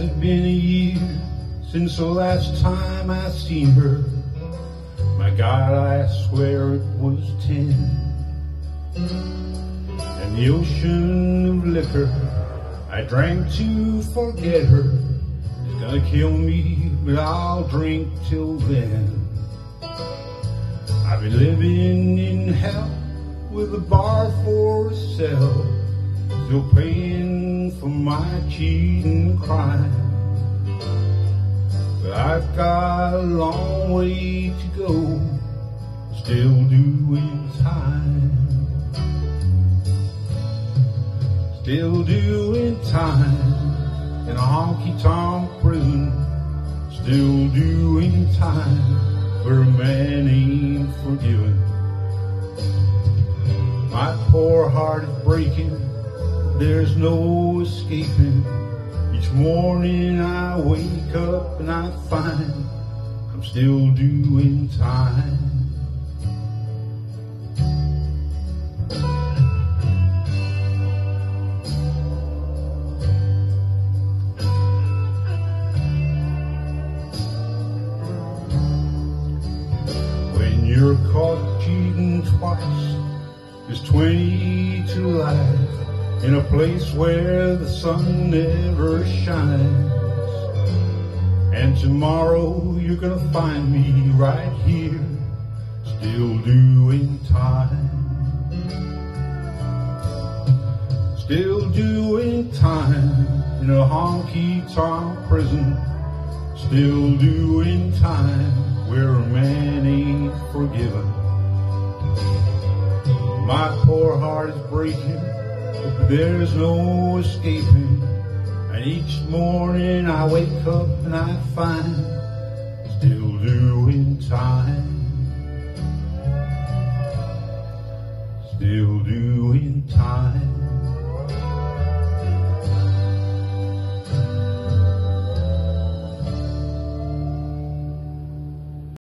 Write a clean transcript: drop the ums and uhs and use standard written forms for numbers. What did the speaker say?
hasn't been a year since the last time I seen her. My God, I swear it was 10. And the ocean of liquor I drank to forget her is gonna kill me, but I'll drink till then. I've been living in hell with a bar for a cell, still paying for my cheating crime. But I've got a long way to go, still doing time. Still doing time in a honky-tonk prison, still doing time where a man ain't forgiven. My poor heart is breaking, there's no escaping. Each morning I wake up and I find I'm still doing time. When you're caught cheating twice, there's 20 to life in a place where the sun never shines. And tomorrow you're gonna find me right here, still doing time. Still doing time in a honky-tonk prison, still doing time where a man ain't forgiven. My poor heart is breaking, but there's no escaping. And each morning I wake up and I find still doing time. Still doing time.